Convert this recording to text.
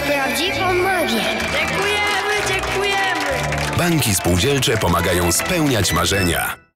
prawdziwą magię. Dziękujemy, dziękujemy! Banki spółdzielcze pomagają spełniać marzenia.